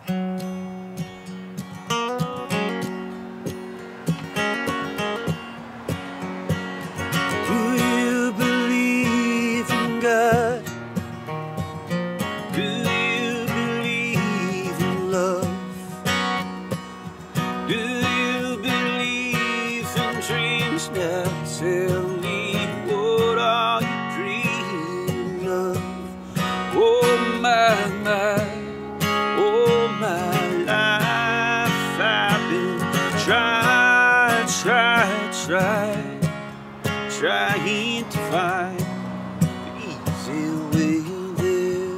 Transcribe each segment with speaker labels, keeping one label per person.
Speaker 1: Trying to find the easy way there.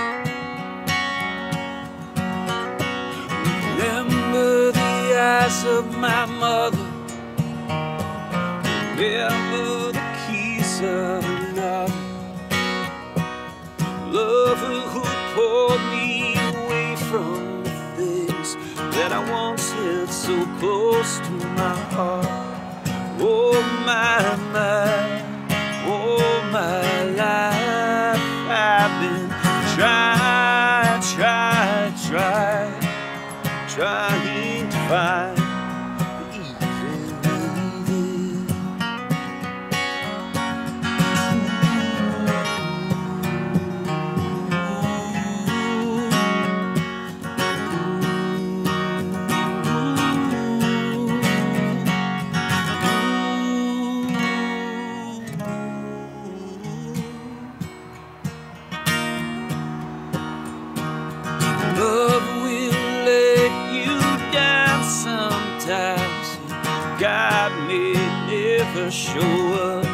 Speaker 1: Remember the eyes of my mother. Remember the kiss of another lover who pulled me away from the things that I once held so close to my heart. Oh my, oh my life, I've been trying to find the easy way Love will let you down sometimes. God may never show up.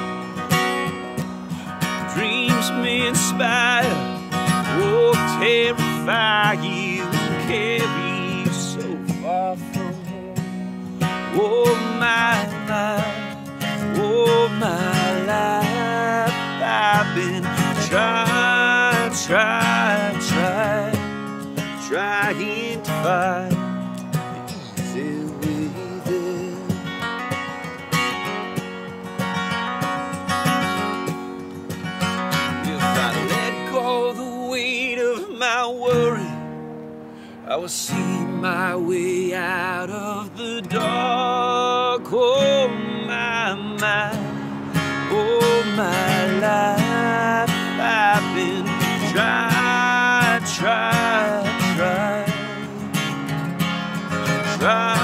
Speaker 1: Dreams may inspire or terrify you, carry you so far from home. Oh my life, I've been trying to find the easy way there. If I let go the weight of my worry, I will see my way out of the dark. Oh my life, I've been trying try